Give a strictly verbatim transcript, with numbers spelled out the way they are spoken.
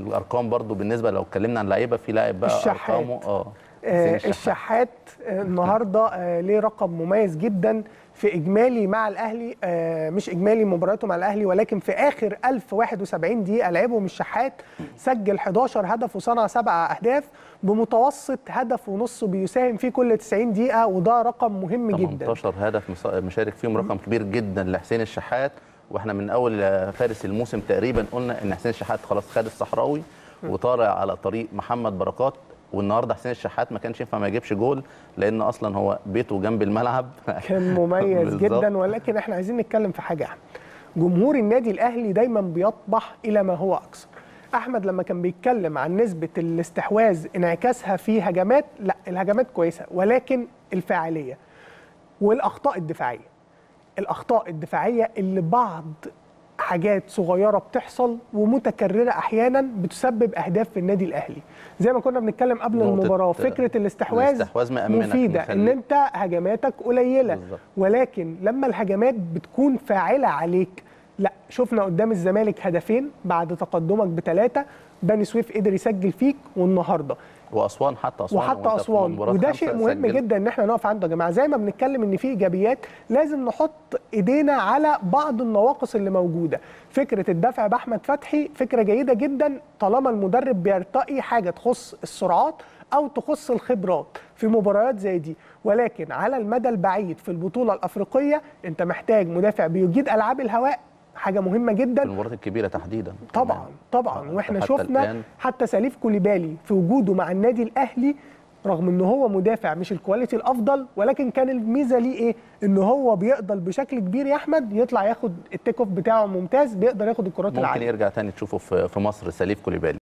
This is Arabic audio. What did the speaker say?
الارقام برضو بالنسبه لو اتكلمنا عن لعيبه، في لاعب بقى الشحات. ارقامه اه الشحات, الشحات النهارده آه ليه رقم مميز جدا في اجمالي مع الاهلي، آه مش اجمالي مبارياته مع الاهلي، ولكن في اخر ألف وواحد وسبعين دقيقه لعبهم الشحات سجل حداشر هدف وصنع سبع اهداف بمتوسط هدف ونص بيساهم فيه كل تسعين دقيقه، وده رقم مهم جدا. تمنتاشر هدف مشارك فيهم، رقم كبير جدا لحسين الشحات. واحنا من اول فارس الموسم تقريبا قلنا ان حسين الشحات خلاص خد الصحراوي وطالع على طريق محمد بركات، والنهارده حسين الشحات ما كانش ينفع ما يجيبش جول لان اصلا هو بيته جنب الملعب. كان مميز جدا. ولكن احنا عايزين نتكلم في حاجه، جمهور النادي الاهلي دايما بيطمح الى ما هو اكثر. احمد لما كان بيتكلم عن نسبه الاستحواذ انعكاسها في هجمات، لا الهجمات كويسه، ولكن الفاعليه والاخطاء الدفاعيه الاخطاء الدفاعيه اللي بعض حاجات صغيره بتحصل ومتكرره احيانا بتسبب اهداف في النادي الاهلي. زي ما كنا بنتكلم قبل المباراه، فكره الاستحواذ مفيده ان انت هجماتك قليله بالزبط. ولكن لما الهجمات بتكون فاعله عليك، لا شفنا قدام الزمالك هدفين بعد تقدمك بثلاثه، بني سويف قدر يسجل فيك، والنهارده واسوان حتى اسوان وحتى اسوان وده شيء مهم سجل. جدا ان احنا نقف عنده يا جماعه. زي ما بنتكلم ان في ايجابيات، لازم نحط ايدينا على بعض النواقص اللي موجوده. فكره الدفع باحمد فتحي فكره جيده جدا طالما المدرب بيرتقي حاجه تخص السرعات او تخص الخبرات في مباريات زي دي، ولكن على المدى البعيد في البطوله الافريقيه انت محتاج مدافع بيجيد العاب الهواء، حاجه مهمه جدا في المباريات الكبيره تحديدا. طبعا طبعا واحنا حتى شفنا الآن. حتى سليف كوليبالي في وجوده مع النادي الاهلي، رغم ان هو مدافع مش الكواليتي الافضل، ولكن كان الميزه ليه ايه؟ ان هو بيقدر بشكل كبير يا احمد يطلع ياخد التيك اوف بتاعه ممتاز، بيقدر ياخد الكرات العاليه. ممكن يرجع تاني تشوفه في مصر سليف كوليبالي.